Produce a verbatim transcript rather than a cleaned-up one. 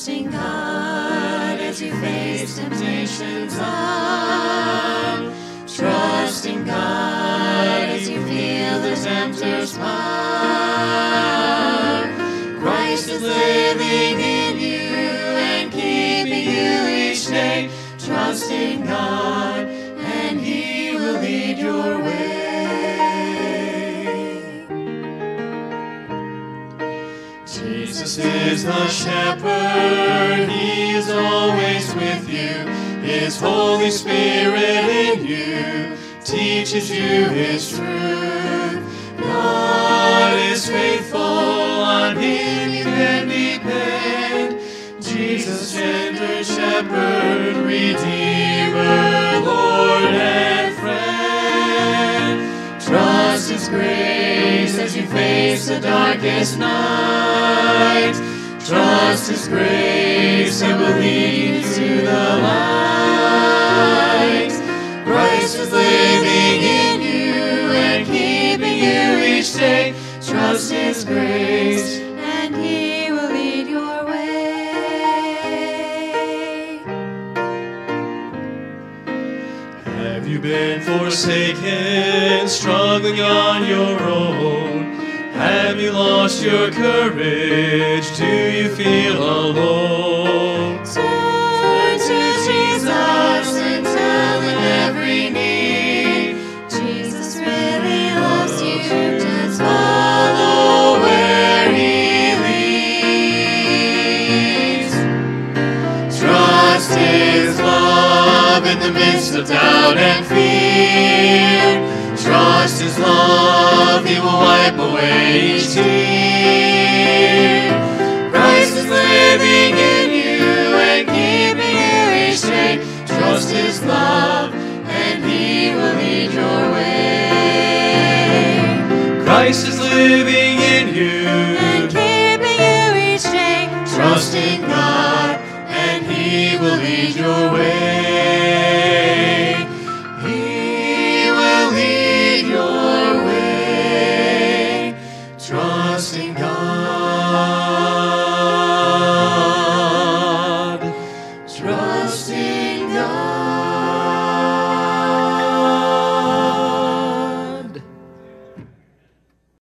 Trust in God as you face temptations on. Trust in God as you feel the tempter's power. Christ is living in you and keeping you each day. Trust in God and He will lead your way. Jesus is the shepherd, He is always with you. His Holy Spirit in you teaches you His truth. God is faithful, on Him you can depend. Jesus, tender shepherd, Redeemer, Lord and friend. Trust His grace as you face the darkest night. Trust His grace, it will lead you to the light. Christ is living in you and keeping you each day. Trust His grace, and He will lead your way. Have you been forsaken, struggling on your own? Have you lost your courage? Do you feel alone? Turn to Jesus and tell Him every need. Jesus really loves you, just follow where He leads. Trust His love in the midst of doubt and fear. Trust His love, He will wipe away each tear. Christ is living in you and keeping you each day. Trust His love, and He will lead your way. Christ is living in you and keeping you each day. Trust in God, and He will lead your way. He will lead your way. Trust in God.